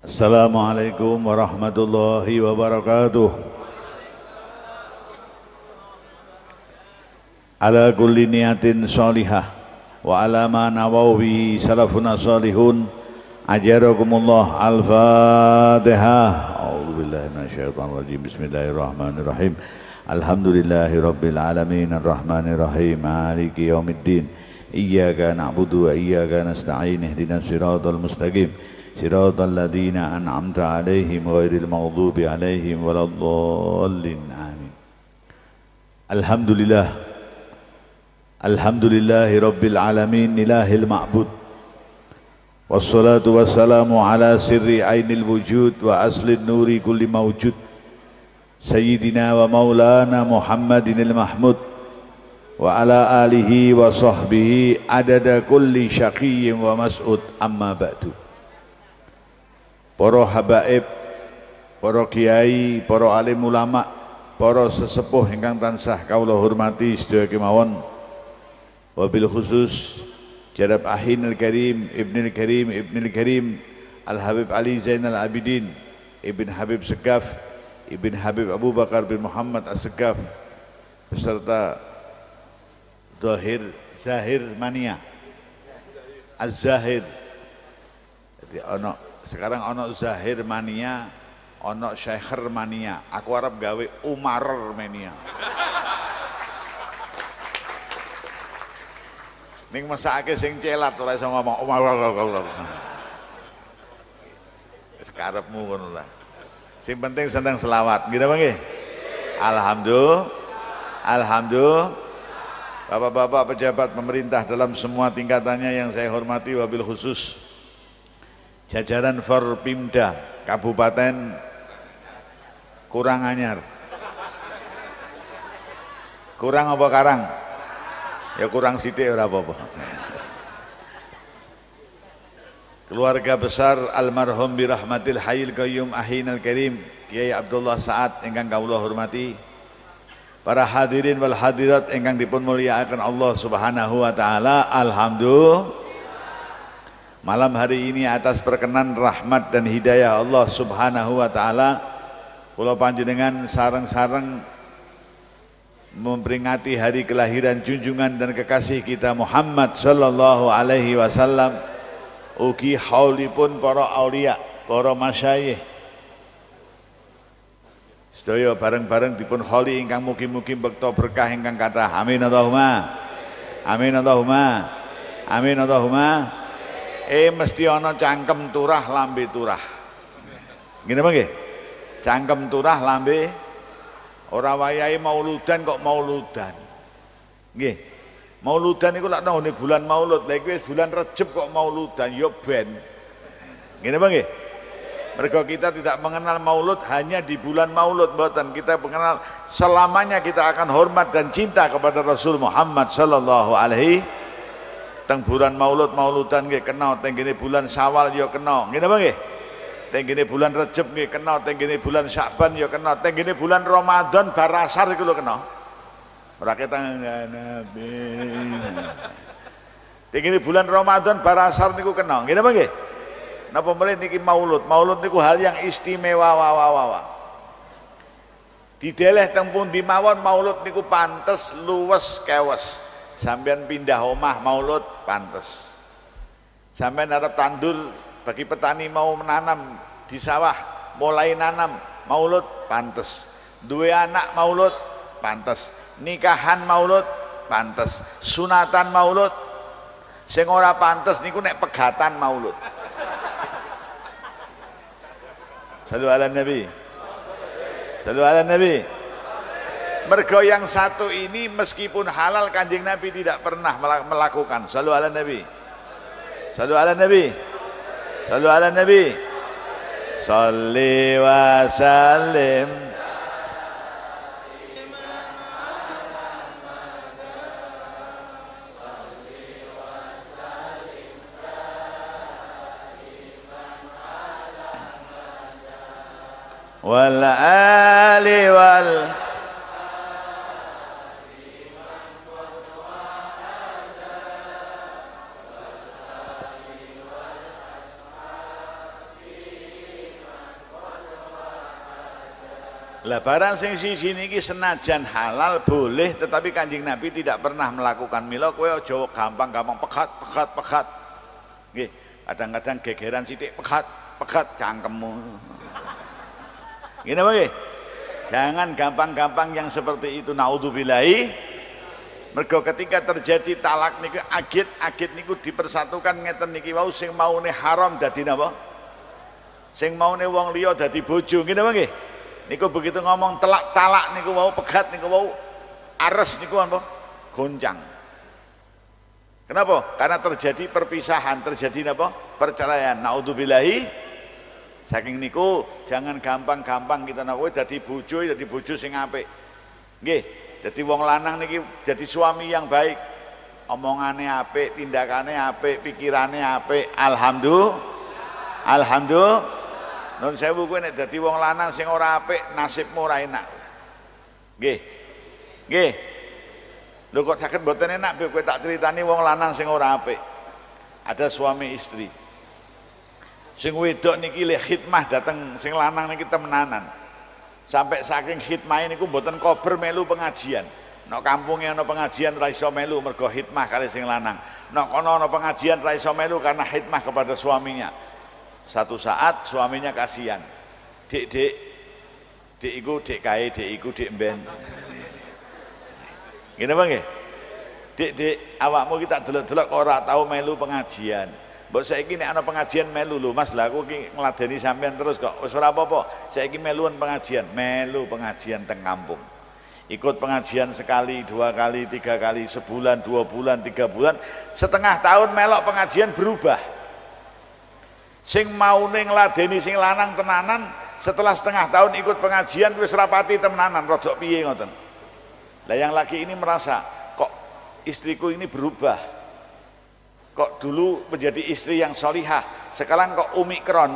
Assalamualaikum warahmatullahi wabarakatuh. Ala kulli niyatin sholihah wa ala ma nawaw bihi salafuna salihun ajarakumullah. Al-Fatihah. A'udzubillahi minasyaitonir rajim. Bismillahirrahmanirrahim. Alhamdulillahi rabbil alamin arrahmanir rahim maliki yaumiddin. Iyyaka na'budu wa iyyaka nasta'in ihdinas siratal mustaqim siratal ladzina an'amta 'alaihim ghairil maghdubi 'alaihim waladdallin. Amin. Alhamdulillahi rabbil alamin ilahil ma'bud. Wassalatu wassalamu ala sirri ainil wujud wa aslin nuri kulli mawjud. Sayyidina wa maulana Muhammadinil mahmud wa ala alihi wa sahbihi adada kulli syaqiyyin wa mas'ud. Amma ba'du. Para habaib, para kiai, para alim ulama, para sesepuh ingkang tansah kawula hormati sedaya kemawon. Wabil khusus Jadab Ahinul Karim Ibnul Karim Al-Habib Ali Zainal Abidin Ibn Habib Segaf Ibn Habib Abu Bakar bin Muhammad As-Segaf beserta Zahir Mania Az-Zahir. Jadi sekarang ono Zahir Mania, ono Syekhir Mania. Aku arep gawe Umar Mania. Ning mesake sing celat ora iso ngomong Umar. Wis karepmu ngono lah. Sing penting seneng selawat. Nggih napa nggih? Alhamdulillah. Bapak-bapak pejabat pemerintah dalam semua tingkatannya yang saya hormati, wabil khusus jajaran Forpimda Kabupaten Kuranganyar. Kurang apa Karang? Ya kurang sithik ora apa-apa. Keluarga besar almarhum bi rahmatil hayyil qayyum Ahinul Karim Kiai Abdullah Saad ingkang kawula hormati, para hadirin wal hadirat ingkang dipun mulyakaken Allah Subhanahu wa taala. Alhamdulillah, malam hari ini atas perkenan rahmat dan hidayah Allah Subhanahu wa taala, kula panjenengan sareng-sareng memperingati hari kelahiran junjungan dan kekasih kita Muhammad sallallahu alaihi wasallam. Ugi haulipun para aulia, para masyayikh sedaya bareng-bareng dipun hauli ingkang mugi-mugi bekta berkah ingkang kathah. Amin Allahumma. Amin Allahumma. Amin Allahumma. Mesti ana cangkem turah lambe turah. Ngene apa nggih? Cangkem turah lambe ora wayahe mauludan kok mauludan. Nggih. Mauludan iku lak nang bulan Maulud. Lah iki wis bulan Rejeb kok mauludan ya ben. Ngene apa nggih? Mergo kita tidak mengenal Maulud hanya di bulan Maulud, mboten. Kita mengenal selamanya kita akan hormat dan cinta kepada Rasul Muhammad sallallahu alaihi. Teng bulan Maulud mauludan nggih kena, teng kene bulan Syawal ya kena. Ngene apa nggih? Tenggine bulan Rejeb nggih kena, tenggine bulan Sya'ban ya kena, tenggine bulan Ramadan barasar iku lho kena. Ora ketang Nabi. Tenggine bulan Ramadan barasar niku kena. Nggih napa nggih? Napa meneh niki Maulud? Maulud niku hal yang istimewa Dideleh teng pundi mawon Maulud niku pantes luwes kewes. Sampeyan pindah omah Maulud pantes. Sampeyan arep tandur, bagi petani mau menanam di sawah, mulai nanam Maulud pantes. Duwe anak Maulud pantes. Nikahan Maulud pantes. Sunatan Maulud. Sing ora pantes niku nek pegatan Maulud. Sallu ala Nabi. Sallu ala Nabi. Mergo yang satu ini meskipun halal Kanjeng Nabi tidak pernah melakukan. Sallu ala Nabi. Sallu ala Nabi. Sallu ala Nabi. Salli wa sallim. Wal ali wal Lah barang sing siji niki senajan halal boleh, tetapi Kanjeng Nabi tidak pernah melakukan mila, kowe aja gampang-gampang pegat. Nggih, kadang-kadang gegeran sithik pegat cangkemmu. Gini nggih? Jangan gampang-gampang yang seperti itu, naudzubillahi. Mergo ketika terjadi talak niku agit niku dipersatukan ngeten niki wau, sing maune haram dadi napa? Sing maune wong liya dadi bojo, ngene nggih? Niku begitu ngomong talak niku wau, pegat niku wau, ares niku apa? Goncang. Kenapa? Karena terjadi perpisahan, terjadi apa? Perceraian. Naudzubillahi. Saking niku jangan gampang-gampang kita nak kowe dadi bojo sing apik. Nggih, dadi wong lanang niki jadi suami yang baik. Omongane apik, tindakane apik, pikirane apik. Alhamdulillah. Nun sewu kowe nek dadi wong lanang sing ora apik, nasibmu ora enak. Nggih. Nggih. Lho kok saged mboten enak kowe tak critani wong lanang sing ora apik. Ada suami istri. Sing wedok niki le khidmah dateng sing lanang niki temenanan. Sampai saking khidmah niku mboten kober melu pengajian. Nek kampunge ana pengajian ra iso melu mergo khidmah kali sing lanang. Nek kono ana pengajian ra iso melu karena khidmah kepada suaminya. Satu saat suaminya kasihan. Dek iku dek kae, dek iku dek mben. Ngene apa nggih? Dek awakmu kita delok-delok kok ora tau melu pengajian. Mbok saiki nek ana pengajian melu lho Mas, lah aku iki ngladeni sampean terus kok. Wis ora apa-apa. Saiki meluan pengajian, melu pengajian teng kampung. Ikut pengajian sekali, 2 kali, 3 kali, sebulan, 2 bulan, 3 bulan, setengah tahun melok pengajian berubah. Sing maune ngladeni sing lanang tenanan, setelah setengah tahun ikut pengajian wis rapati tenanan, rodok piye ngoten. Lah yang laki ini merasa, kok istriku ini berubah. Kok dulu menjadi istri yang solihah, sekarang kok omikron.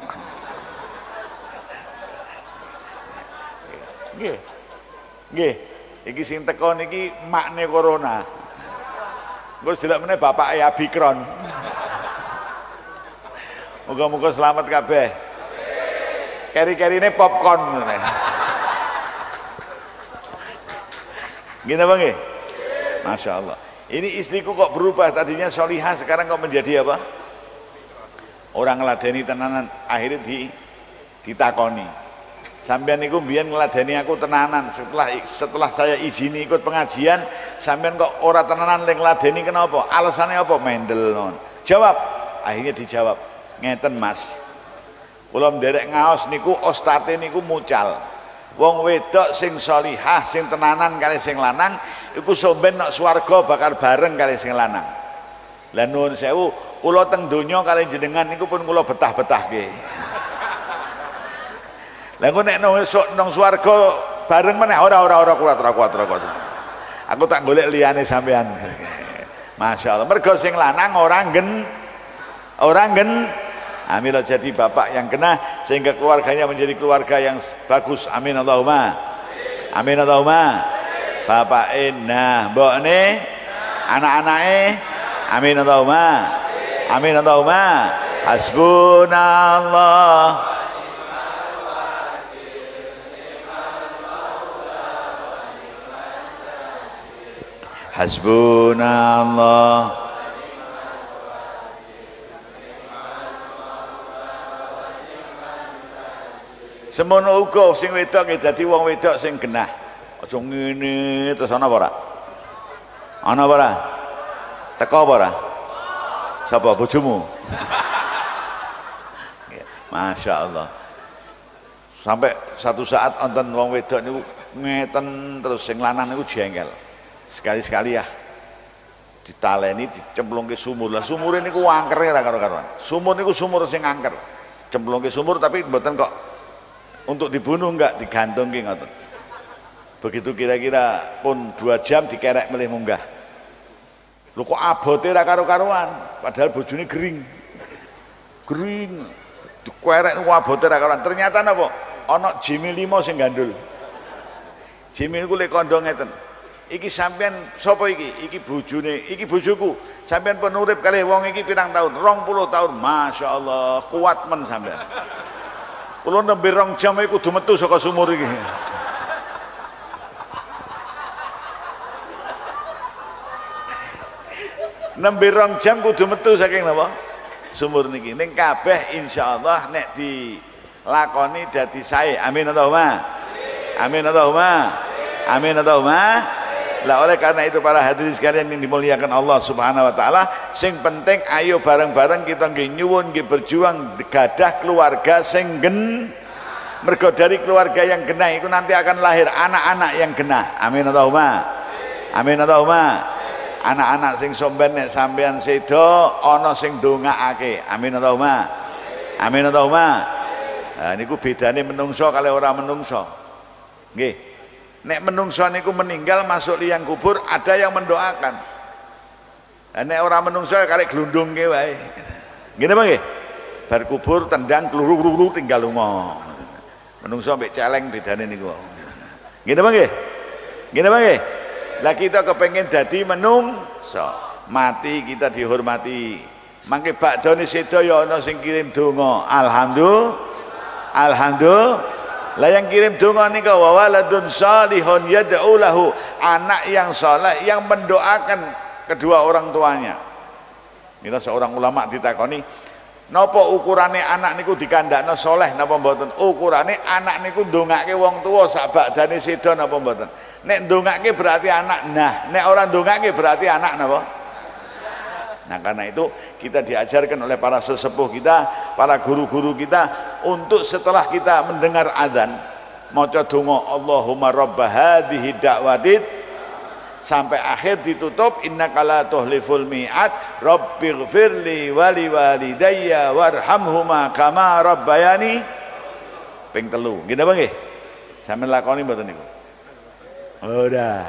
Nggih. Nggih, iki sing teko niki makne corona. Engko delok meneh bapak Abikron. Muga-muga selamat kabeh. Keri-kerine popcorn ngene. Gini apa nggih? Masya Allah. Ini istriku kok berubah, tadinya solihah sekarang kok menjadi apa? Orang ngeladeni tenanan, akhirnya ditakoni. Sampean niku mbiyen ngeladeni aku tenanan, setelah saya izini ikut pengajian, sampean kok ora tenanan lek ngladeni kenapa? Alasannya apa? Mendel non. Jawab. Akhirnya dijawab. Ngeten Mas. Kula nderek ngaos niku ostate niku mucal. Wong wedok sing solihah, sing tenanan kali sing lanang iku somben nek swarga bakal bareng kali sing lanang. Lah nuwun sewu, kula teng donya kali jenengan niku pun kula betah-betahke. Lah engko nek nang swarga bareng meneh ora kuat. Aku tak golek liyane sampean. Masya Allah. Mergo sing lanang orang gen amin jadi bapak yang kena sehingga keluarganya menjadi keluarga yang bagus. Amin Allahumma. Amin Allahumma. Bapak nah mbokne anak-anake amin Allahumma. Amin Allahumma. Hasbunallah. Hasbunallah. Semono uga sing wedok nggih dadi wong wedok sing genah. Aja ngene terus ana apa ora? Ana apa ora? Teko apa ora? Sapa bojomu? Masya Allah. Sampai satu saat wonten wong wedok niku ngeten terus sing lanang niku jengkel. Sekali-sekali ya ditaleni dicemplungke sumur. Lah sumure niku angkere ra karo-karoan. Sumur niku sumur sing angker. Cemplungke sumur tapi mboten kok untuk dibunuh, enggak digantung ngoten. Begitu kira-kira pun 2 jam dikerek melih munggah. Lho kok abote ra karo-karuan, padahal bojone gering. Dikerek abote ra karuan. Ternyata napa? Ana Jimmy 5 sing gandul. Jimmy niku lek kandha ngeten. Iki sampean sapa iki? Iki bojone, iki bojoku. Sampean pun urip kalih wong iki pirang tahun? 20 tahun. Masya Allah, kuat men sampean. Kula nembe 2 jam iku kudu metu saka sumur iki. Nembe 2 jam kudu metu saking napa? Sumur niki. Ning kabeh insyaallah nek dilakoni dadi sae. Amin Allahumma. Amin Allahumma. Amin Allahumma. Lah oleh karena itu para hadirin sekalian yang dimuliakan Allah Subhanahu wa taala, sing penting ayo bareng-bareng kita nggih nyuwun nggih berjuang gadah keluarga sing mergo dari keluarga yang genah itu nanti akan lahir anak-anak yang genah. Amin Allahumma. Amin Allahumma. Anak-anak sing somben nek sampean sedo ana sing ndongaake. Amin Allahumma. Amin Allahumma. Nah niku bedane menungso kali ora menungso. Nggih. Nek menungso niku meninggal masuk liang kubur ada yang mendoakan. Nek orang menungso karek glundung ke wae. Gini apa nggih? Bar kubur tendang kluru tinggal lunga. Menungso mbek celeng bedane niku. Gini apa nggih? Gini apa nggih? Lah kita kepengen dadi menungso. Mati kita dihormati. Mangke bakdone sedo ya ana sing kirim donga. Alhamdulillah. Alhamdulillah. Lah yang kirim donga nika wa waladun salihun yad'u lahu, anak yang saleh yang mendoakan kedua orang tuanya. Mila seorang ulama ditakoni, napa ukurane anak niku dikandakno saleh napa mboten? Ukurane anak niku ndongake wong tuwa sak bakdane sedo napa mboten? Nek ndongake berarti anak. Nah, nek ora ndongake berarti anak napa? Nah karena itu kita diajarkan oleh para sesepuh kita, para guru-guru kita untuk setelah kita mendengar adzan maca donga Allahumma rabb hadhihi da'watit sampai akhir ditutup innaka la tuhliful mi'ad rabbighfirli wa liwalidayya warhamhuma kama rabbayani ping 3. Nggih napa nggih? Sampeyan lakoni mboten niku? Ora.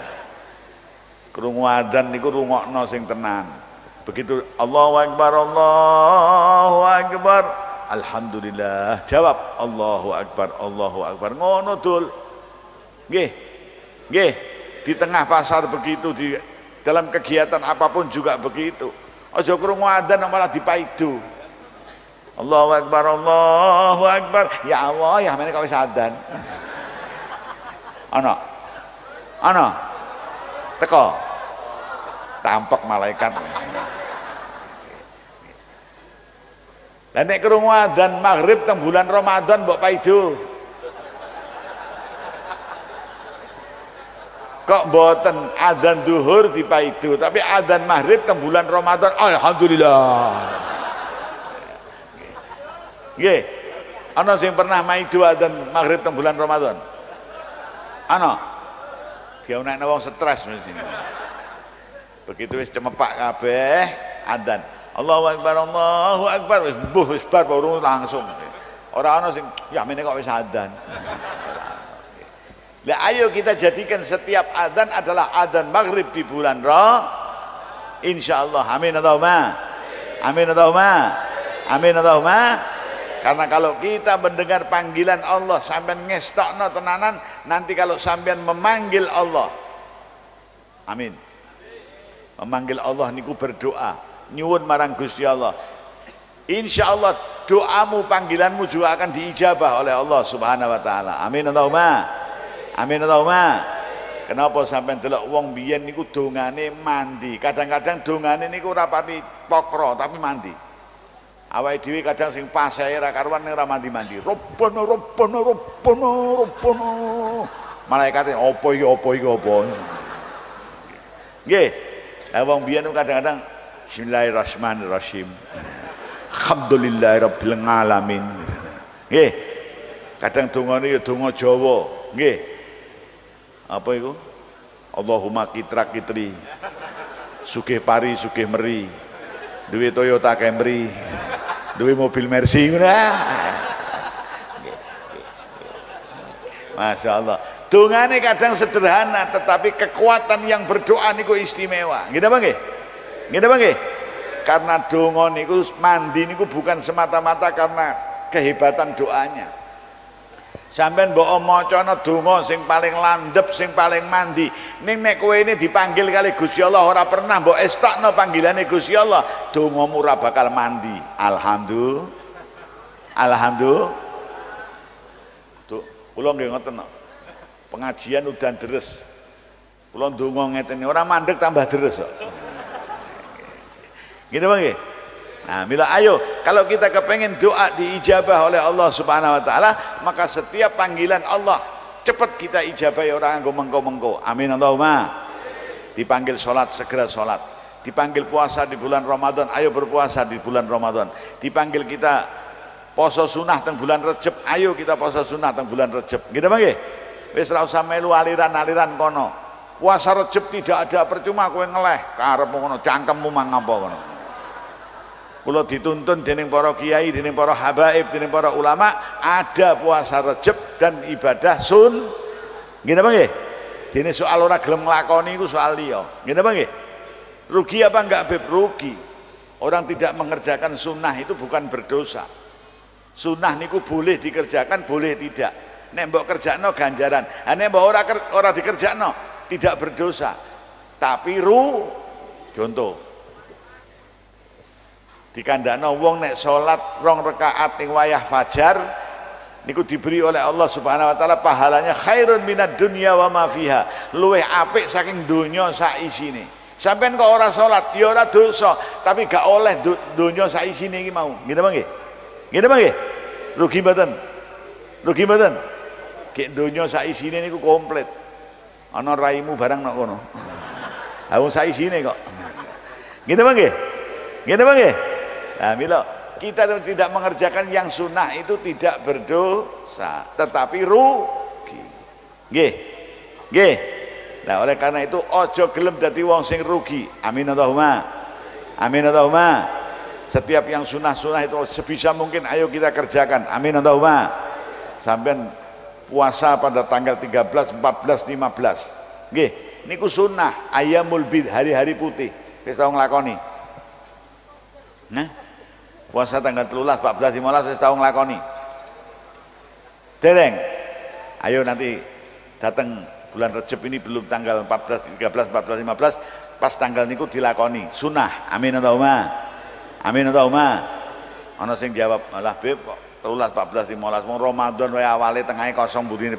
Krungu adzan niku rungokno sing tenan. Begitu Allahu Akbar, Allahu Akbar, alhamdulillah, jawab Allahu Akbar, Allahu Akbar, ngono dul. Nggih. Nggih, di tengah pasar begitu, di dalam kegiatan apapun juga begitu. Aja krungu adzan malah dipaidu. Allahu Akbar, Allahu Akbar. Ya Allah, ya meneh kok wis adzan. Ana. Ana. Teko. Tampak malaikat. Lah nek krungu adzan maghrib teng bulan Ramadan mbok paido. Kok mboten adzan zuhur dipaido, tapi adzan maghrib teng bulan Ramadan alhamdulillah. Nggih. Ana sing pernah maido adzan maghrib teng bulan Ramadan? Ana. Dionekno wong stres mesti. Begitu wis cemepak kabeh adzan Allahu Akbar, Allahu Akbar, wis mbuh wis bar baru langsung. Ora ana sing ya mene kok wis adzan. Lah ayo kita jadikan setiap adzan adalah adzan maghrib di bulan insyaallah. Amin Allahumma. Amin Allahumma. Amin Allahumma. Karena kalau kita mendengar panggilan Allah sampean ngestokno tenanan, nanti kalau sampean memanggil Allah. Amin. Memanggil Allah niku berdoa, nyuwun marang Gusti Allah. Insyaallah doamu, panggilanmu juga akan diijabah oleh Allah Subhanahu wa taala. Amin Allahumma. Amin Allahumma. Kenapa sampean delok wong biyen niku dongane mandi. Kadang-kadang dongane niku ora pati pokro tapi mandi. Awake dhewe kadang sing pasae ra karuan ning ora mandi-mandi. Robbana robbana robbana robbana. Malaikate opo iki opo iki opo. Nggih. Lah wong biyen kadang-kadang Bismillahirrahmanirrahim. Alhamdulillahirabbil alamin. Nggih. Kadang dongane ya donga Jawa. Nggih. Apa iku? Allahumma kitra kitri. Sugih pari sugih meri. Duwe Toyota Camry. Duwe mobil Mercy ngono. Masya Allah. Dongane kadang sederhana tetapi kekuatan yang berdoa niku istimewa. Nggih napa nggih? Nggih napa nggih? Karena donga niku mandi niku bukan semata-mata karena kehebatan doanya. Sampeyan mbok macana donga sing paling landhep, sing paling mandi. Ning nek kowe ini dipanggil kali Gusti Allah ora pernah mbok estokno panggilane Gusti Allah, dongamu ora bakal mandi. Alhamdulillah. Alhamdulillah. Kula nggih ngoten kok. Pengajian udan deres. Kula ndonga ngeten ora mandeg tambah deres kok. Gitu Bang nggih. Nah, mila ayo kalau kita kepengen doa diijabah oleh Allah Subhanahu wa taala, maka setiap panggilan Allah cepat kita ijabahi orang nggo mengko-mengko. Amin Allahumma. Dipanggil salat segera salat. Dipanggil puasa di bulan Ramadan, ayo berpuasa di bulan Ramadan. Dipanggil kita poso sunah teng bulan Rejab, ayo kita poso sunah teng bulan Rejab. Gitu Bang nggih. Wis ora usah melu aliran-aliran kono. Puasa Rejab tidak ada percuma kowe ngeleh, karepmu ngono, cangkemmu mang apa ngono. Kula dituntun dening para kiai, dening para habaib, dening para ulama, ada puasa Rejab dan ibadah sun. Ngene apa nggih? Dene soal ora gelem nglakoni iku soal liya. Ngene apa nggih? Rugi apa enggak Beb? Rugi. Orang tidak mengerjakan sunnah itu bukan berdosa. Sunnah niku boleh dikerjakan, boleh tidak. Nek mbok kerjakno ganjaran. Ha nek mbok ora dikerjakno tidak berdosa. Tapi contoh dikandakno wong nek salat 2 rakaat ing wayah fajar niku diberi oleh Allah Subhanahu wa taala pahalanya khairun minad dunya wa ma fiha, luwih apik saking donya sak isine. Sampeyan kok ora salat ya ora dosa, tapi gak oleh donya sak isine iki mau. Ngene Bang nggih? Ngene Bang nggih? Rugi mboten? Rugi mboten? Gek donya sak isine niku komplit. Ana raimu barang nok kono. Ha wong sak isine kok. Ngene Bang nggih? Ngene Bang nggih? Nah, mila kita tidak mengerjakan yang sunnah itu tidak berdosa, tetapi rugi. Nggih. Nggih. Nah, oleh karena itu ojo gelem dadi wong sing rugi. Amin Allahumma. Amin Allahumma. Setiap yang sunnah-sunnah itu sebisa mungkin ayo kita kerjakan. Amin Allahumma. Sampeyan puasa pada tanggal 13, 14, 15. Nggih, niku sunnah, ayyamul bid, hari-hari putih. Wis tau nglakoni. Nah, puasa tanggal 13, 14, 15 wis tau nglakoni. Dereng. Ayo nanti datang bulan Rejab ini belum tanggal 14, 13, 14, 15, pas tanggal niku dilakoni. Sunnah. Amin Allahumma. Amin Allahumma. Ana sing jawab, "Alah Beb, kok 13, 14, 15 wong Ramadan wae awale tengahe kosong budine."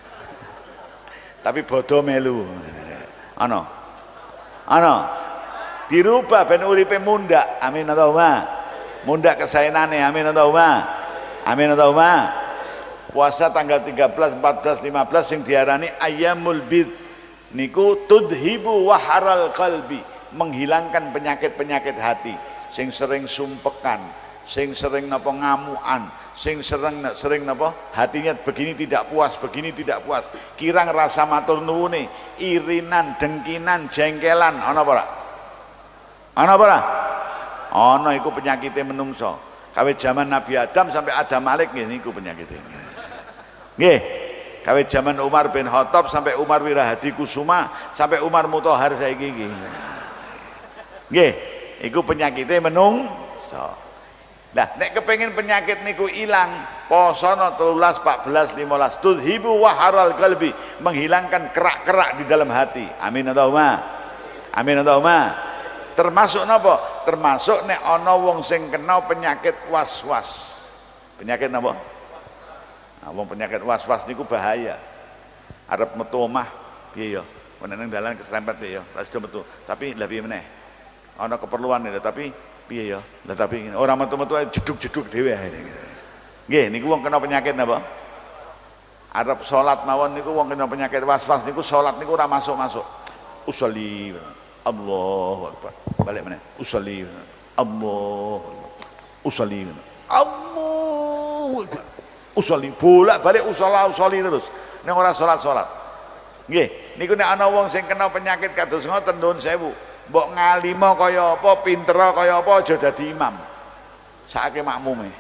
Tapi bodo melu. Ana. Ana. Dirubah ben uripe mundak. Amin Allahumma. Mundak kesaenane. Amin Allahumma. Amin Allahumma. Puasa tanggal 13, 14, 15 sing diarani ayyamul bid niku tudhibu waharal qalbi, menghilangkan penyakit-penyakit hati, sing sering sumpekan, sing sering napa ngamukan, sing sering napa hatinya begini tidak puas, begini tidak puas, kirang rasa matur nuwune, irinan, dengkinan, jengkelan, ana apa ora? Ana apa ora? Ana iku penyakite menungso. Kawit zaman Nabi Adam sampai Adam Malik nggih niku penyakite. Nggih. Kawit zaman Umar bin Khattab sampai Umar Wirahadi Kusuma sampai Umar Mutahar saiki iki. Nggih, iku penyakite menungso. Nah, nek kepengin penyakit niku ilang, posono 13, 14, 15 tudhibu waharal qalbi, menghilangkan kerak-kerak di dalam hati. Amin Allahumma. Amin Allahumma. Termasuk napa? Termasuk nek ana wong sing kena penyakit was-was. Penyakit napa? Nah, wong penyakit was-was niku bahaya. Arep metu omah piye ya? Nek nang dalan keserempet piye ya? Lah sudah metu. Tapi lha piye meneh? Ana keperluan ya, tapi piye ya? Lah tapi ora metu-metu jeduk-jeduk dhewe ae. Nggih, niku wong kena penyakit napa? Arep salat mawon niku wong kena penyakit was-was niku salat niku ora masuk-masuk. Usolli Allahu Akbar. Balik meneh. Usolli Allah. Usolli Allahu Akbar. Usolli bolak-balik usolli terus. Nek ora salat-salat. Nggih, niku nek ana wong sing kena penyakit kados ngoten nuwun sewu. Mbok ngalima kaya apa, pintera kaya apa aja dadi imam. Sakake makmume.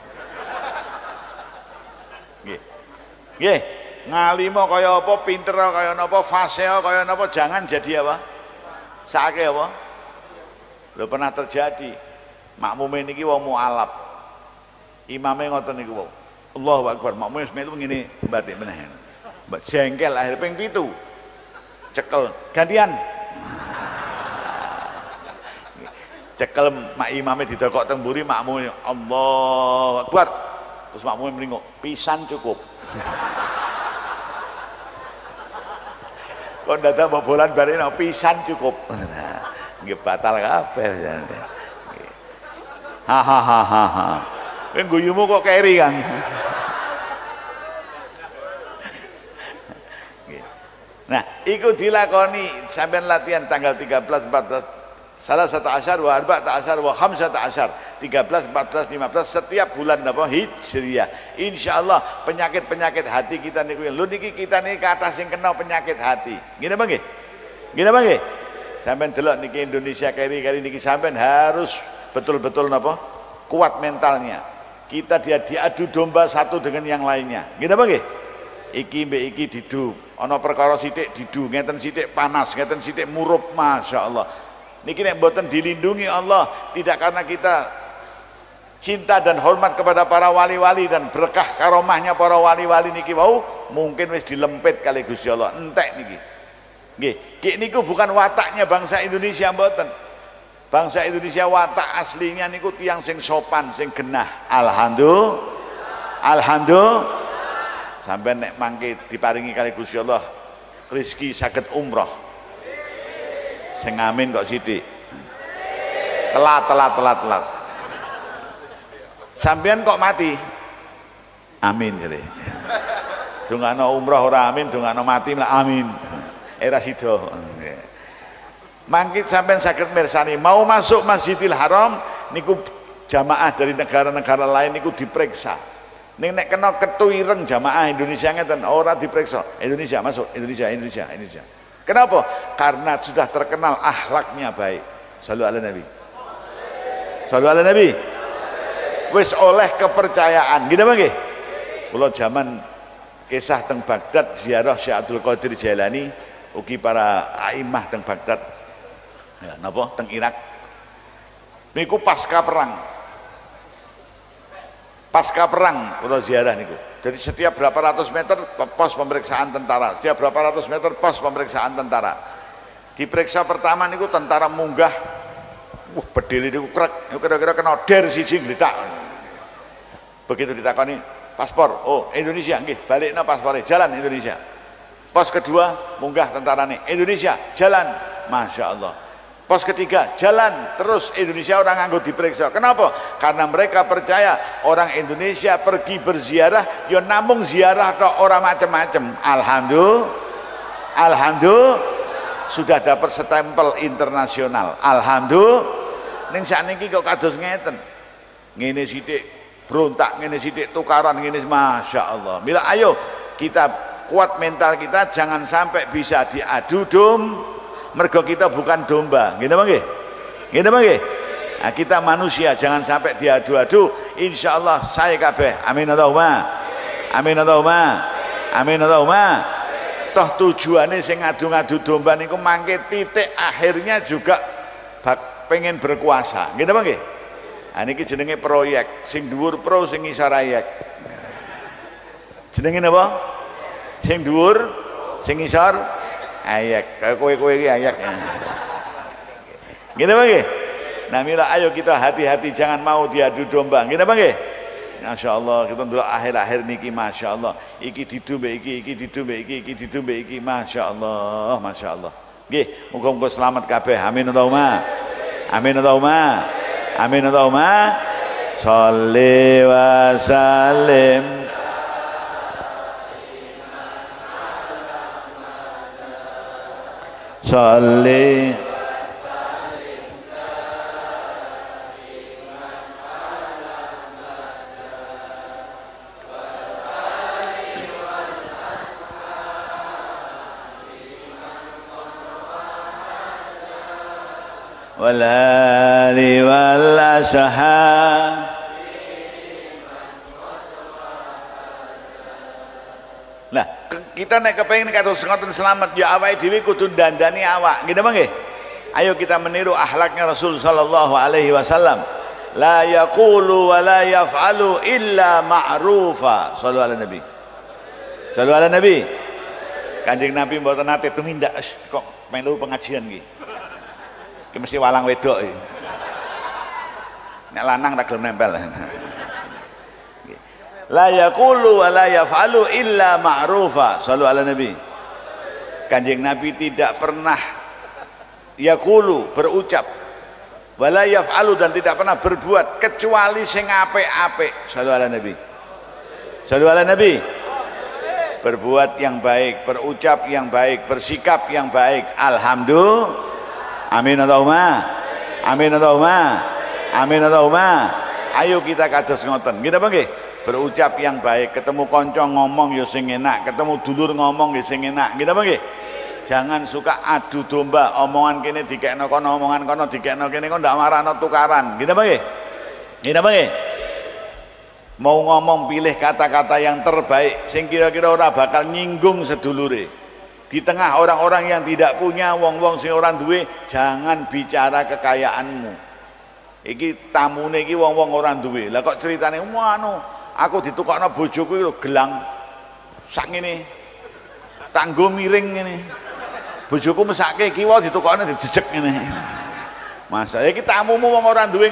Nggih. Nggih, ngalima kaya apa, pintera kaya napa, fasih kaya napa, jangan jadi apa? Sakake apa? Lho pernah terjadi. Makmume niki wong mualaf. Imame ngoten niku wau. Allahu Akbar, makmume melu ngene batik meneh. Mbak jengkel akhir ping 7. Cekel, gantian. Cekel mak imame didokok teng mburi, makmume Allahu Akbar. Terus makmume mlinguk, pisan cukup. Kok dadak bobolan bareng pisan cukup. Nggih batal kabeh. Hahaha. Kowe guyumu kok keri, Kang. Nah, iku dilakoni sampean latihan tanggal 13, 14, salah satu asyar, wa arba' ta'asyar, wa khamsa ta'asyar, 13, 14, 15 setiap bulan apa Hijriah. Insyaallah penyakit-penyakit hati kita niku lho niki kita niki kathah sing kena penyakit hati. Ngene apa nggih? Ngene apa nggih? Sampeyan delok niki Indonesia keri-keri niki sampeyan harus betul-betul napa? Kuat mentalnya. Kita dia diadu domba satu dengan yang lainnya. Ngene apa nggih? Iki mbek iki didu, ana perkara sithik didu, ngeten sithik panas, ngeten sithik murup, masyaallah. Niki nek mboten dilindungi Allah, tidak karena kita cinta dan hormat kepada para wali-wali dan berkah karomahnya para wali-wali niki wau, mungkin wis dilempit kali Gusti Allah, entek niki. Nggih, iki niku bukan wataknya bangsa Indonesia mboten. Bangsa Indonesia watak aslinya niku tiyang sing sopan, sing genah. Alhamdulillah. Sampai nek mangke diparingi kali Gusti Allah rezeki saged umroh. Sing amin kok sithik. Telat. Sampeyan kok mati? Amin jare. Dongano umroh ora amin, dongano mati malah amin. Era sida. Mangke sampeyan saged mirsani mau masuk Masjidil Haram niku jamaah dari negara-negara lain niku diperiksa. Nek kena ketuireng jamaah Indonesia ngeten ora diperiksa. Indonesia masuk, Indonesia. Kenapa? Karena sudah terkenal akhlaknya baik. Shallu ala Nabi. Shallu ala Nabi. Wis oleh kepercayaan. Gini apa nggih? Kula zaman kisah teng Baghdad ziarah Syekh Abdul Qadir Jailani ugi para aimah teng Baghdad. Ya, napa teng Irak. Niku pasca perang. Pasca perang kula ziarah niku. Jadi setiap berapa ratus meter pos pemeriksaan tentara, setiap berapa ratus meter pos pemeriksaan tentara. Diperiksa pertama niku tentara munggah. Bedil niku krek, kira-kira kena der siji gletak. Begitu ditakoni paspor, oh Indonesia nggih, balikna paspore, jalan Indonesia. Pos kedua munggah tentarane, Indonesia, jalan. Masya Allah. Pos ketiga jalan terus Indonesia orang nganggo diperiksa. Kenapa? Karena mereka percaya orang Indonesia pergi berziarah ya namung ziarah tok ora macem-macem. Alhamdulillah sudah dapat stempel internasional. Alhamdulillah. Ning sakniki kok kados ngeten. Ngene sithik berontak, ngene sithik tukaran, ngene Masya Allah. Mila ayo kita kuat mental kita, jangan sampai bisa diadu mergo kita bukan domba. Ngene apa nggih? Ngene apa nggih? Nah, kita manusia jangan sampai diadu-adu. Insyaallah saya kabeh. Amin Allahumma. Amin Allahumma. Amin Allahumma. Toh tujuane sing ngadu-ngadu domba niku mangke titik akhirnya juga pengen berkuasa. Ngene apa nggih? Nah, niki jenenge proyek. Sing dhuwur pro, sing ngisor ayek. Jenenge napa? Sing dhuwur, sing ngisor ayek. Kayak kowe-kowe iki ayek. Ngene apa nggih? Nah mila ayo kita hati-hati jangan mau diadu domba. Ngene apa nggih? Masya Allah kita ndelok akhir-akhir niki Masya Allah. Iki didombe iki didombe iki didombe iki Masya Allah, Masya Allah. Nggih, muga-muga selamat kabeh. Amin Allahumma. Amin Allahumma. Amin Allahumma. Sholli wa sallim. Sholli wal ali wal ashab. Nah, kita nek kepengin kados ngoten selamat ya awake dhewe kudu dandani awak. Ngene apa nggih? Ayo kita meniru akhlaknya Rasul sallallahu alaihi wasallam. La yaqulu wa la yaf'alu illa ma'rufa. Shallu ala nabi. Shallu ala nabi. Kanjeng Nabi mboten nate tumindak kok melu pengajian iki. Ki mesti walang wedok iki. Nek lanang tak gelem nempel. La yaqulu wa la yaf'alu illa ma'rufa. Shallu ala nabi. Kanjeng Nabi tidak pernah yaqulu berucap, wala yaf'alu dan tidak pernah berbuat kecuali sing apik-apik. Shallu ala Nabi. Shallu ala Nabi. Berbuat yang baik, berucap yang baik, bersikap yang baik. Alhamdulillah. Amin Allahumma. Amin Allahumma. Amin Allahumma. Ayo kita kados ngoten. Nggih napa nggih? Berucap yang baik, ketemu kanca ngomong ya sing enak, ketemu dulur ngomong ya sing enak. Nggih napa nggih? Jangan suka adu domba, omongan kene dikekno kono, omongan kono dikekno kene, kok ndak marahno tukaran. Nggih napa nggih? Nggih napa nggih? Mau ngomong pilih kata-kata yang terbaik sing kira-kira ora bakal nyinggung sedulure. Di tengah orang-orang yang tidak punya, wong-wong sing ora duwe, jangan bicara kekayaanmu. Iki tamune iki wong-wong ora duwe. Lah kok ceritane anu, aku ditukokno bojoku lho gelang sak ngene. Tanggo miring ngene. Bojoku mesake kiwa ditukokne dijejek ngene. Masa iki tamumu wong ora duwe.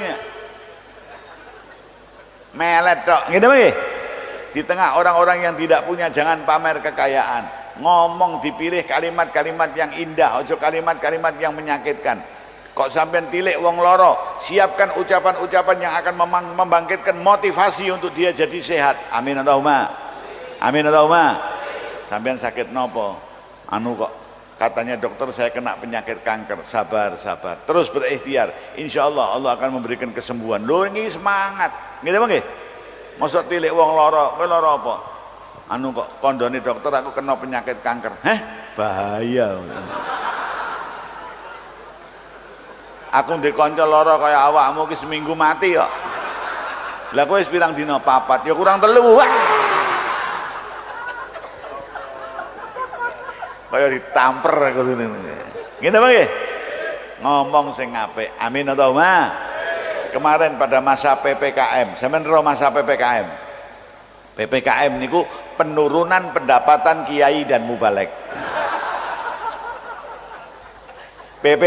Melet tok. Ngene nggih. Di tengah orang-orang yang tidak punya jangan pamer kekayaan. Ngomong dipilih kalimat-kalimat yang indah, ojo kalimat-kalimat yang menyakitkan. Kok sampean tilik wong loro, siapkan ucapan-ucapan yang akan membangkitkan motivasi untuk dia jadi sehat. Amin Allahumma. Amin Allahumma. Sampean sakit nopo? Anu kok katanya dokter saya kena penyakit kanker. Sabar, sabar. Terus berikhtiar. Insya Allah Allah akan memberikan kesembuhan. Loh ini semangat. Nggih apa nggih? Mosok tilik wong lara, kowe lara apa? Anu kok kondone dokter aku kena penyakit kanker. Heh, bahaya. Aku ndek kanca lara kaya awakmu ki seminggu mati kok. Lah kowe wis pirang dina? 4, ya kurang 3. Wah. Kaya ditamper aku sini. Ngene apa nggih? Ngomong sing apik. Amin Allahumma. Kemarin pada masa PPKM, sampeyan ro masa PPKM. PPKM niku penurunan pendapatan kiai dan mubalek. PP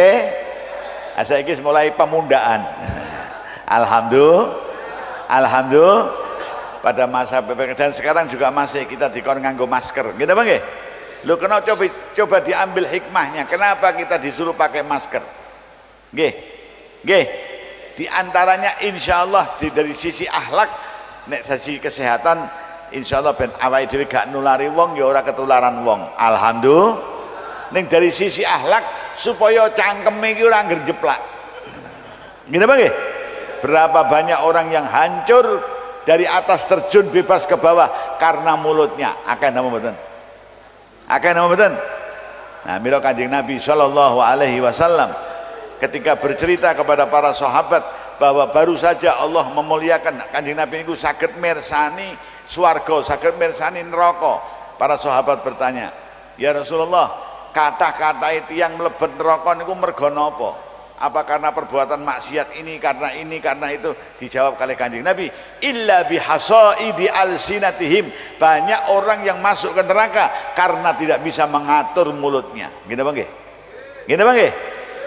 saiki mulai pemundaan. Alhamdulillah. Alhamdulillah. Pada masa PPKM dan sekarang juga masih kita dikon nganggo masker. Gitu apa nggih? Lu kena coba diambil hikmahnya. Kenapa kita disuruh pakai masker? Nggih. Nggih. Di antaranya insya Allah dari sisi akhlak, nek sisi kesehatan insya Allah ben awake dhewe gak nulari wong ya ora ketularan wong. Alhamdulillah. Ning dari sisi akhlak supaya cangkeme iki ora ngerjeplak. Ngene apa nggih? Berapa banyak orang yang hancur dari atas terjun bebas ke bawah karena mulutnya. Akeh napa mboten? Akeh napa mboten? Nah, mila Kanjeng Nabi sallallahu alaihi wasallam ketika bercerita kepada para sahabat bahwa baru saja Allah memuliakan Kanjeng Nabi niku saged mirsani swarga, saged mirsani neraka. Para sahabat bertanya, "Ya Rasulullah, kata-kata itu yang mlebet neraka niku mergo napa? Apa karena perbuatan maksiat ini, karena itu?" Dijawab oleh Kanjeng Nabi, "Illa bihasaidi alsinatihim." Banyak orang yang masuk ke neraka karena tidak bisa mengatur mulutnya. Gini apa nggih? Gini apa nggih?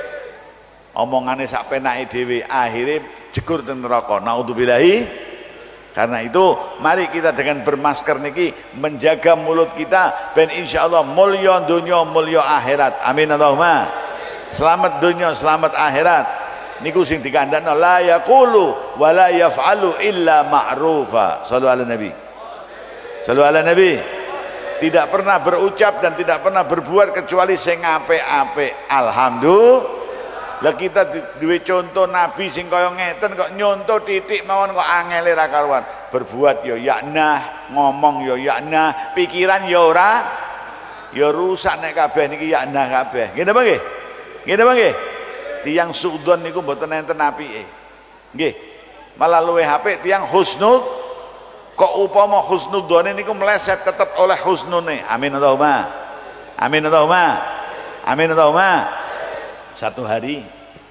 Omongane sak penake dhewe akhirnya jegur teng neraka. Naudzubillahi. Karena itu mari kita dengan bermasker niki menjaga mulut kita ben insyaallah mulya dunya mulya akhirat. Amin Allahumma. Selamat dunia selamat akhirat. Niku sing dikandakno la yaqulu wa la yaf'alu illa ma'rufa. Shallu ala nabi. Shallu ala nabi. Tidak pernah berucap dan tidak pernah berbuat kecuali sing apik-apik. Alhamdulillah. Lah kita duwe contoh nabi sing kaya ngeten kok nyontoh titik mawon kok angele ra karuan. Berbuat ya yaknah, ngomong ya yaknah, pikiran ya ora ya rusak nek kabeh niki yaknah kabeh. Ngene apa nggih? Ngene apa nggih? Tiyang suudzon niku mboten enten apike. Nggih. Malah luwih apik tiyang husnul kok upama husnudzone niku meleset tetep oleh husnune. Amin Allahumma. Amin Allahumma. Amin Allahumma. Satu hari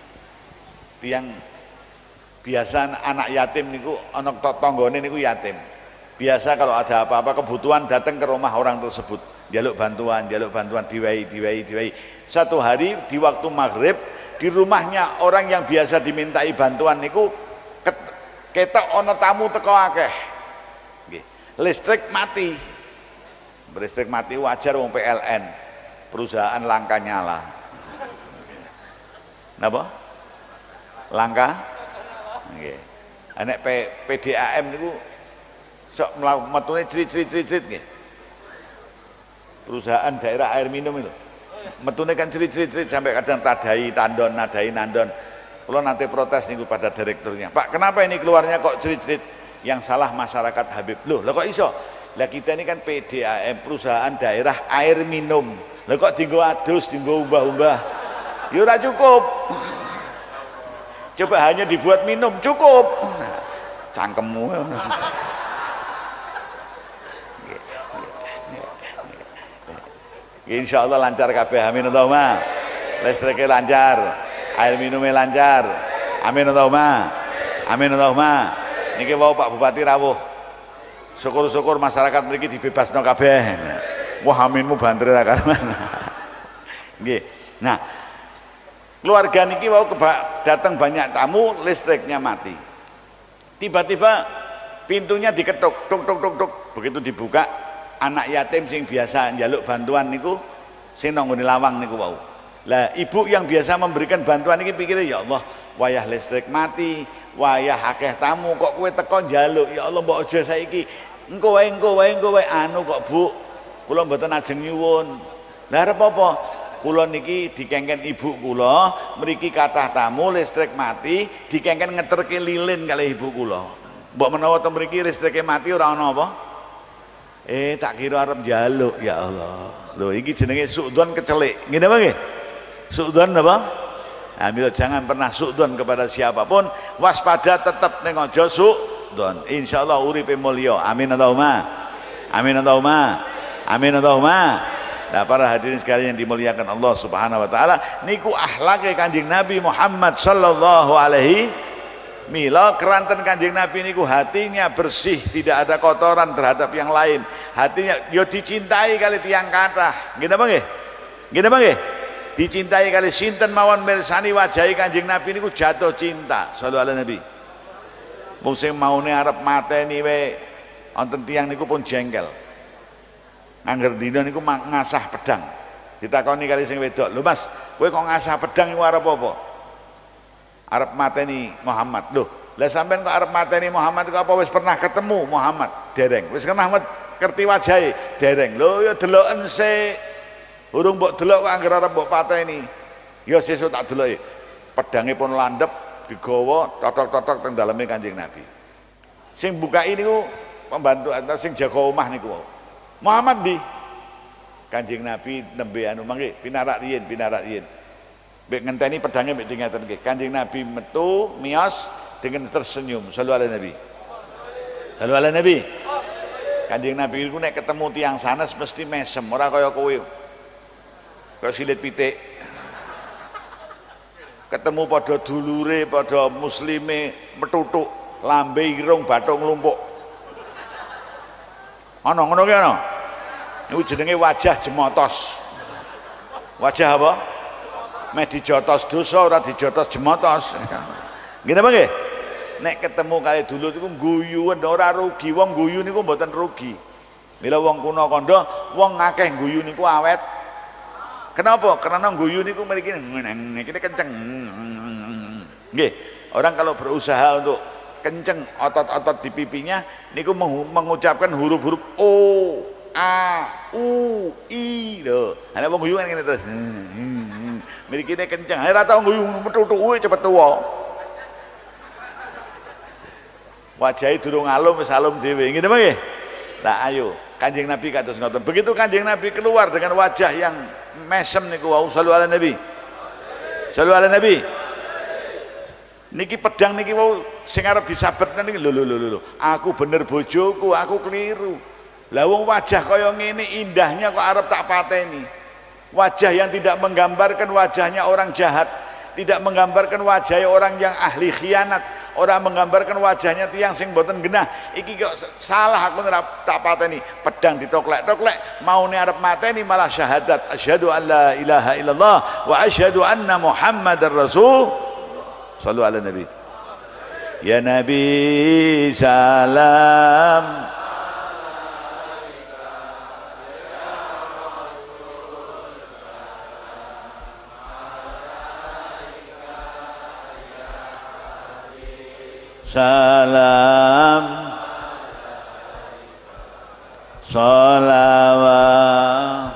tiang biasa anak yatim niku anak tanggane niku yatim. Biasa kalau ada apa-apa kebutuhan datang ke rumah orang tersebut, jaluk bantuan diwai. Satu hari di waktu maghrib di rumahnya orang yang biasa dimintai bantuan niku ketok ana tamu teko akeh. Nggih. Listrik mati. Listrik mati wajar wong PLN. perusahaan langka nyala. Napa? Langka? Nggih. Nek PDAM niku sok metune crit-crit nggih. Perusahaan daerah air minum itu. Metune kan crit-crit sampai kadang nadai nandon. Kalau nanti protes niku pada direkturnya. Pak, kenapa ini keluarnya kok crit-crit? Yang salah masyarakat Habib. Loh kok iso? Lah kita ini kan PDAM, perusahaan daerah air minum. Lah kok dienggo adus, dienggo umbah-umbah. Ya ora cukup. Coba hanya dibuat minum cukup. Cangkemmu. Insya Allah lancar kabeh, amin Allahumma. Listriknya lancar, air minumnya lancar, amin Allahumma, amin Allahumma. Niki wau Pak Bupati rawuh, syukur-syukur masyarakat mriki dibebasno kabeh. Wah aminmu banter ra karuan. Nggih. Nah, keluarga niki wau datang banyak tamu, listriknya mati. Tiba-tiba pintunya diketuk, tuk. Begitu dibuka, anak yatim sing biasa njaluk bantuan niku sing nang nggone lawang niku wau. Lah ibu yang biasa memberikan bantuan niki pikire ya Allah, wayah listrik mati, wayah akeh tamu kok kowe teko njaluk. Ya Allah mbok aja saiki. Engko wae anu kok Bu. Kula mboten ajeng nyuwun. Lah arep apa? Kula niki dikengken ibu kula, mriki kathah tamu listrik mati, dikengken ngeterke lilin kalih ibu kula. Mbok menawa ten mriki listrike mati ora ana apa? Tak kira arep njaluk, ya Allah. Lho iki jenenge suudzon kecelik. Ngene apa nggih? Suudzon apa? Ambil jangan pernah suudzon kepada siapapun, waspada tetap ning aja suudzon. Insyaallah uripe mulya. Amin Allahumma. Amin Allahumma. Amin Allahumma. Nah para hadirin sekalian yang dimuliakan Allah Subhanahu wa taala, niku akhlake Kanjeng Nabi Muhammad sallallahu alaihi mila keranten Kanjeng Nabi niku hatinya bersih, tidak ada kotoran terhadap yang lain. Hatinya yo dicintai kali tiang kathah. Nggih napa nggih? Nggih napa nggih? Dicintai kali sinten mawon mirsani wajahi Kanjeng Nabi niku jatuh cinta. Sallallahu alaihi Nabi. Wong sing maune arep mateni wae wonten tiang niku pun jengkel. Angger dina niku ngasah pedang. Ditakoni kali sing wedok, "Lho Mas, kowe kok ngasah pedang iku arep apa?" Arep mateni Muhammad. Loh, lah sampean kok arep mateni Muhammad kok apa wis pernah ketemu Muhammad? Dereng. Wis pernah ngerti wajahe? Dereng. Lho ya deloken sik. Urung mbok delok kok angger arep mbok pateni. Ya sesuk tak deloki. Pedange pun landhep digawa totok-totok teng daleme Kanjeng Nabi. Sing bukai niku pembantu atau sing jaga omah niku wau. Muhammad di Kanjeng Nabi nembe anu mangke pinarak riyin. Mbek ngenteni pedange mbek ngeten nggih. Kanjeng Nabi metu miyos dengan tersenyum. Sallallahu alaihi Nabi. Sallallahu alaihi Nabi. Kanjeng Nabi iku nek ketemu tiang sanes mesti mesem, ora kaya kowe. Kaya silit pitik. Ketemu pada dulure, pada muslime metutuk, lambe irung bathuk nglumpuk. Ana ngono ki ana. Niku jenenge wajah jemotos. Wajah apa? Meh dijotos dosa ora dijotos jemotos. Nggih napa nggih? Nek ketemu kali dulur iku guyuwen ora rugi, wong guyu niku mboten rugi. Mila wong kuna kandha, wong akeh guyu niku awet. Kenapa? Karena guyu niku mriki iki kenceng. Nggih, orang kalau berusaha untuk kenceng otot-otot di pipinya niku mengucapkan huruf-huruf O, A, U, I lho. Ana wong guyu kan ngene terus. Mriki ne kenceng. Ora tau guyu metu-metu cepet tuwa. Wajahe durung alum wis alum dhewe. Ngene apa nggih? Lah ayo, Kanjeng Nabi kados ngoten. Begitu Kanjeng Nabi keluar dengan wajah yang mesem niku wau sallallahu alaihi Nabi. Sallallahu alaihi Nabi. Niki pedang niki wau sing arep disabetkan niki lho. Aku bener bojoku, aku keliru. Lah wong wajah kaya ngene indahnya kok arep tak pateni. Wajah yang tidak menggambarkan wajahnya orang jahat, tidak menggambarkan wajah orang yang ahli khianat, orang menggambarkan wajahnya tiang sing boten genah. Iki kok salah aku tak pateni. Pedang ditoklek-toklek, maune arep mateni malah syahadat asyhadu an la ilaha illallah wa asyhadu anna muhammadar rasul. Sallu ala Nabi. Ya Nabi salam. salam salawat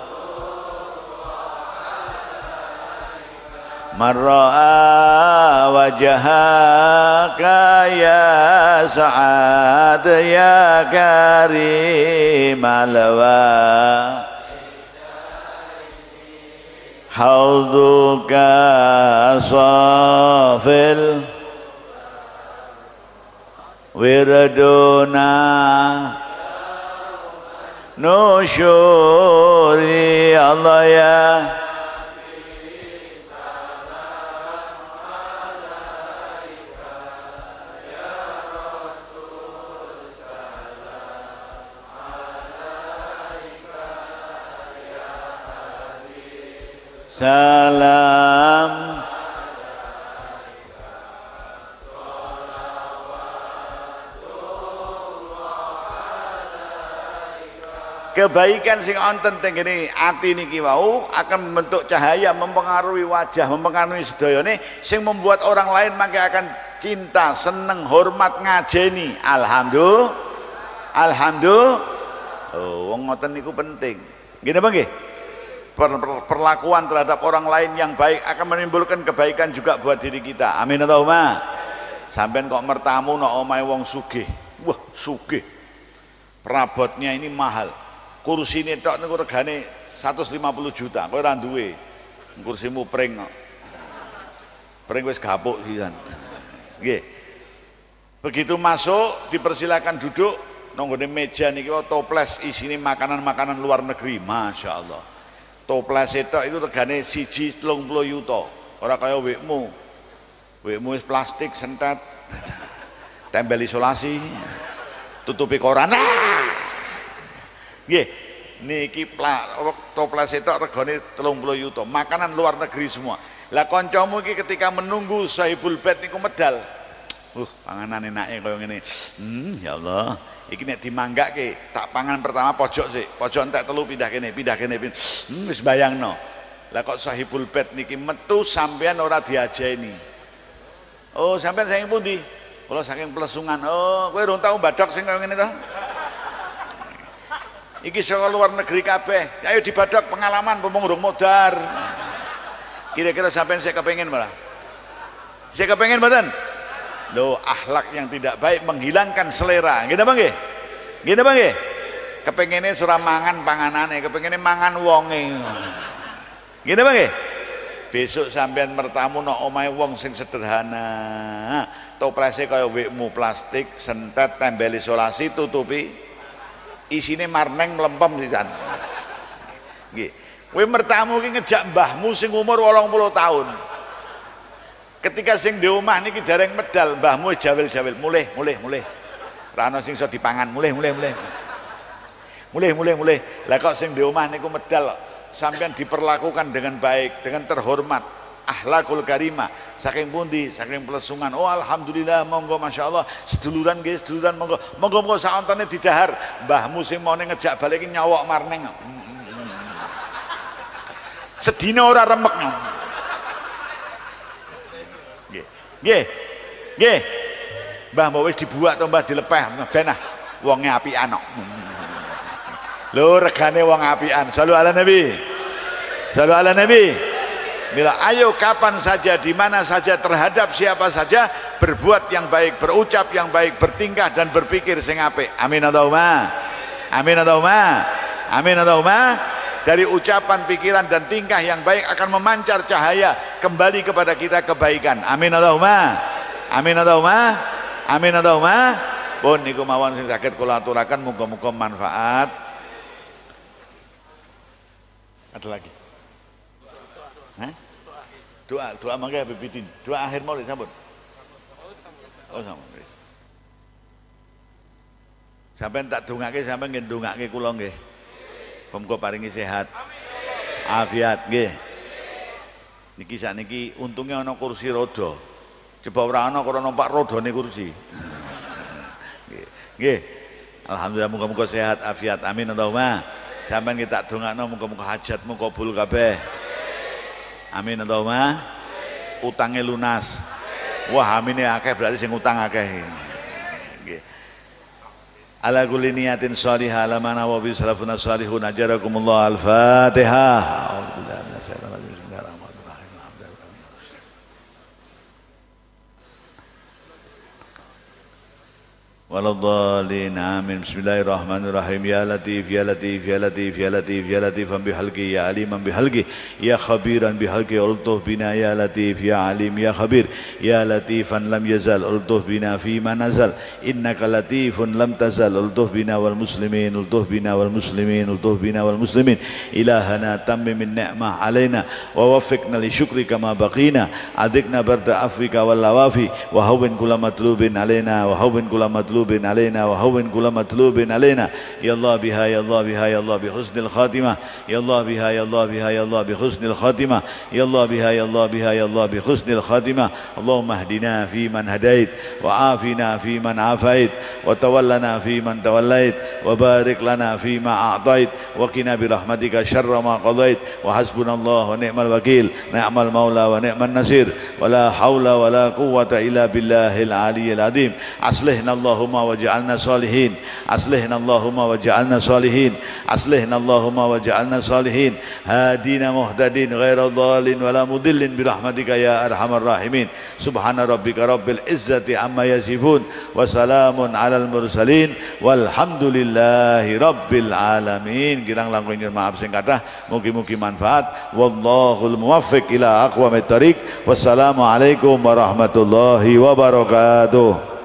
marra'a wajhaka ya sa'ad ya karim alwa hauduka safil wirduna nusyuri Allah ya salam kebaikan sing wonten teng ngene ati niki wau akan membentuk cahaya mempengaruhi wajah mempengaruhi sedayane sing membuat orang lain mangke akan cinta seneng hormat ngajeni alhamdulillah oh wong ngoten niku penting nggih napa nggih perlakuan terhadap orang lain yang baik akan menimbulkan kebaikan juga buat diri kita. Amin Allahumma. Sampean kok mertamu nok omahe wong sugih. Wah, sugih. Perabotnya ini mahal. Kursi ini tok niku regane 150 juta. Kowe ora duwe. Kursimu pring kok. Pring wis gapuk sisan. Nggih. Begitu masuk dipersilakan duduk nonggone meja niki toples isine makanan-makanan luar negeri. Masya Allah. Toples itu regane 130 yuta. Ora kaya wekmu. Wekmu wis plastik sentet. Tempel isolasi. Tutupi koran. Nggih. Niki toples itu regane 30 yuta. Makanan luar negeri semua. Lah kancamu iki ketika menunggu sahibul bait niku medal. Panganan enake kaya ngene. Ya Allah. Iki nek dimanggake tak pangan pertama pojok sik, pojok entek telu pindah kene. Wis bayangno. Lah kok sahibul bait niki metu sampean ora diajeni. Oh, sampean saking pundi? Kula saking Plesungan. Oh, kowe urung tau badhok sing kaya ngene to? Iki saka luar negeri kabeh. Ayo dibadhok pengalaman mumpung urung modar. Kira-kira sampean sik kepengin malah. Sik kepengin mboten? Loh, akhlak yang tidak baik menghilangkan selera. Nggih napa nggih? Nggih napa nggih? Kepengine surah mangan panganane, kepengine mangan wonge. Nggih napa nggih? Besok sampean mertamu nok omahe wong sing sederhana. Toplese kaya wekmu plastik, sentet, tempel isolasi, tutupi. Isine marneng mlempem sisan. Nggih. Kowe mertamu ki ngejak mbahmu sing umur 80 tahun. Ketika sing di omah niki dereng medal, mbahmu wis jawil-jawil, mulih. Ra ana sing iso dipangan, mulih. Lah kok sing di omah niku medal, sampean diperlakukan dengan baik, dengan terhormat, akhlakul karimah. Saking pundi? Saking Plesungan. Oh alhamdulillah, monggo masyaallah, seduluran nggih, seduluran monggo. Monggo saontene didahar. Mbahmu sing mau ngejak balik iki nyawok marneng. Sedina ora remek. Nggih. Mbah wis dibuak to Mbah dilepeh ben ah wonge apian kok. Lho regane wong apian. Shallu ala Nabi. Bila ayo kapan saja di mana saja terhadap siapa saja berbuat yang baik, berucap yang baik, bertingkah dan berpikir sing apik. Amin Allahumma. Dari ucapan, pikiran dan tingkah yang baik akan memancar cahaya kembali kepada kita kebaikan. Amin Allahumma. Pun niku mawon sing saged kula aturaken muga-muga manfaat. Ada lagi? Doa mangke Habib Bidin. Doa akhir maulid sampun. Oh sampun. Sampeyan tak dongake, sampeyan nggih ndongake kula nggih. Muga paringi sehat. Afiat nggih. Niki sakniki untunge ana kursi roda. Coba ora ana karo numpak rodane kursi. Nggih. Alhamdulillah muga-muga sehat afiat. Amin Allahumma. Sampeyan kita dongakno muga-muga hajatmu kabul kabeh. Amin Allahumma. Utange lunas. Wah amine akeh berarti sing utang akeh. ala kulli niyatin shalihah ala man wa bi salafuna salihun ajarakumullah. Al-Fatihah. A'udzubillahi minasyaitonir rajim. Bismillahirrahmanirrahim. Waladhdallin. Amin. Bismillahirrahmanirrahim. Ya Latif ya Latif ya Latif ya Latif ya Latifan bihalqi ya aliman bihalqi ya khabiran bihalqi ultuh bina ya Latif ya alim ya khabir ya Latifan lam yazal ultuh bina fima nazal innaka latifun lam tazal ultuh bina wal muslimin ultuh bina wal muslimin ultuh bina wal muslimin ilahana tammim min ni'mah alaina wa waffiqna li syukri kama baqina adikna barda afrika wal lawafi wa hawwin kulla matlubin alaina wa hawwin kulla matlubin alaina wa hawwin kulla matlubin alaina ya Allah biha ya Allah biha ya Allah bi husnil khatimah ya Allah biha ya Allah biha ya Allah bi husnil khatimah ya Allah biha ya Allah biha ya Allah bi husnil khatimah Allahumma hdina fi man hadait wa afina fi man afait wa tawallana fi man tawallait wa barik lana fi ma a'tait wa qina bi rahmatika syarra ma qadait wa hasbunallahu wa ni'mal wakil ni'mal maula wa ni'man nasir wa la haula wa la quwwata illa billahil aliyyil azim aslihna Allahumma waj'alna salihin aslihna Allahumma waj'alna salihin aslihna Allahumma waj'alna salihin hadina muhtadin ghaira dhalin wala mudillin bi rahmatika ya arhamar rahimin subhana rabbika rabbil izzati amma yasifun wa salamun alal mursalin walhamdulillahi rabbil alamin. Kirang langkung maaf sing kathah mugi-mugi manfaat wallahul muwaffiq ila aqwamit thariq. Wassalamu alaikum warahmatullahi wabarakatuh.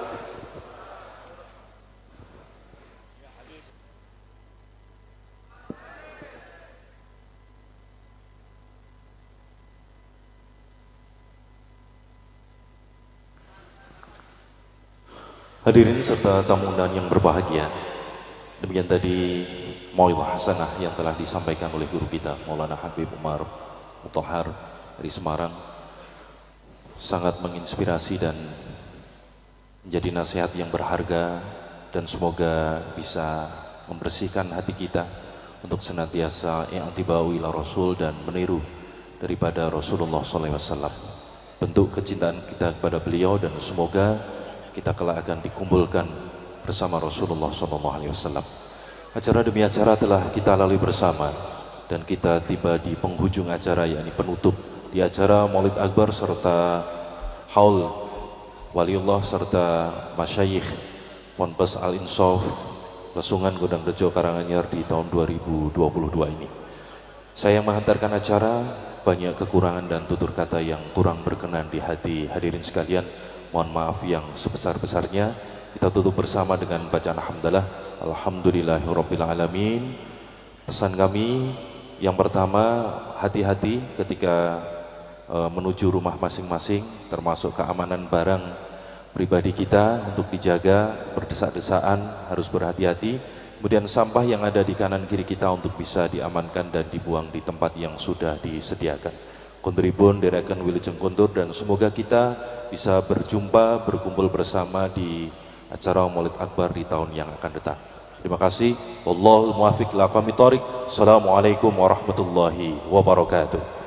Hadirin serta tamu undangan yang berbahagia, demikian tadi mau'izah hasanah yang telah disampaikan oleh guru kita Maulana Habib Umar Mutahhar dari Semarang, sangat menginspirasi dan menjadi nasihat yang berharga dan semoga bisa membersihkan hati kita untuk senantiasa i'tibau ila Rasul dan meniru daripada Rasulullah SAW, bentuk kecintaan kita kepada beliau, dan semoga kita kelak akan dikumpulkan bersama Rasulullah SAW. Acara demi acara telah kita lalui bersama dan kita tiba di penghujung acara, yakni penutup di acara Maulid Akbar serta haul waliullah serta masyayikh Ponpes Al-Insaf Lesungan Gondangrejo Karanganyar di tahun 2022 ini. Saya yang menghantarkan acara, banyak kekurangan dan tutur kata yang kurang berkenan di hati hadirin sekalian. Mohon maaf yang sebesar-besarnya. Kita tutup bersama dengan bacaan alhamdulillah. Alhamdulillahirabbil alamin. Pesan kami yang pertama, hati-hati ketika menuju rumah masing-masing, termasuk keamanan barang pribadi kita untuk dijaga, berdesak-desaan harus berhati-hati. Kemudian sampah yang ada di kanan kiri kita untuk bisa diamankan dan dibuang di tempat yang sudah disediakan. Kontribun Dereken Wilujeng Kuntur, dan semoga kita bisa berjumpa, berkumpul bersama di acara Maulid Akbar di tahun yang akan datang. Terima kasih. Wallahul muwaffiq ila aqwamit thoriq. Assalamualaikum warahmatullahi wabarakatuh.